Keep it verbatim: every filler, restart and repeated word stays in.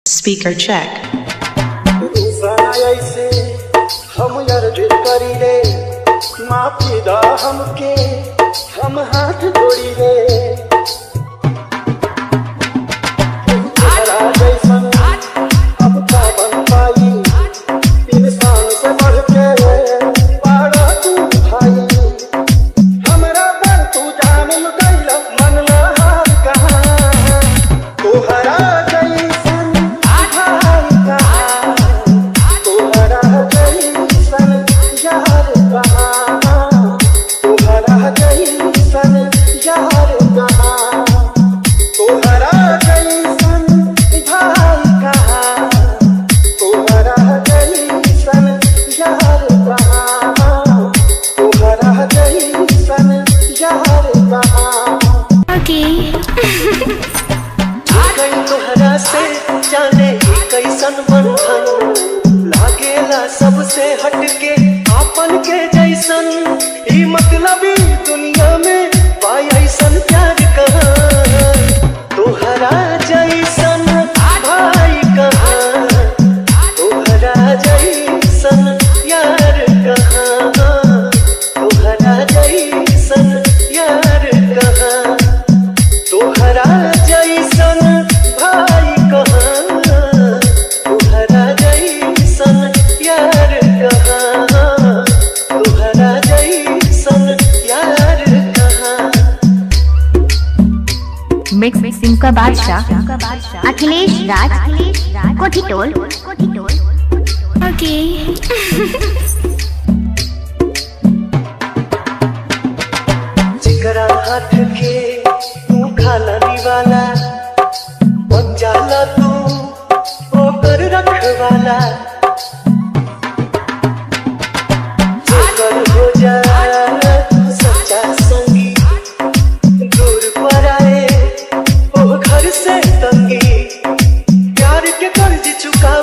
Speaker check. हम यार दिल करी रे माफी दा हमके हम हाथ जोड़ी रे तेरा जैसन अब का बन पाई इंसान से बढ़ के पाड़ा तू भाई हमरा पर तू जान गइल मन ला हाल कहाँ तोहरा जैसन भाई कहाँ तोहरा जैसन यार कहाँ तोहरा जैसन यार कहाँ तोहरा जैसन भाई कहाँ तोहरा जैसन यार कहाँ तोहरा जैसन यार कहाँ कई तोहरा से जाने कैसन बंधन लागेला सबसे हटके आपन के जैसन ई मतलबी दुनिया में पाई ऐसन प्यार कहाँ तोहरा जैसन भाई कहाँ तोहरा जैसन यार कहाँ तोहरा जैसन यार कहाँ तोहरा जैसन भाई कहाँ तोहरा जैसन यार कहाँ तोहरा जैसन यार कहाँ। मिक्स मिक्सिंग का बादशाह अखिलेश राज कोठीटोल ओके जिगरा हाथ के तू खाला दीवाला बन जाला तू ओकर रखवाला जोकर हो जा सच्चा संगी दूर पर आए ओ घर से तंगी प्यार के कर्ज चुका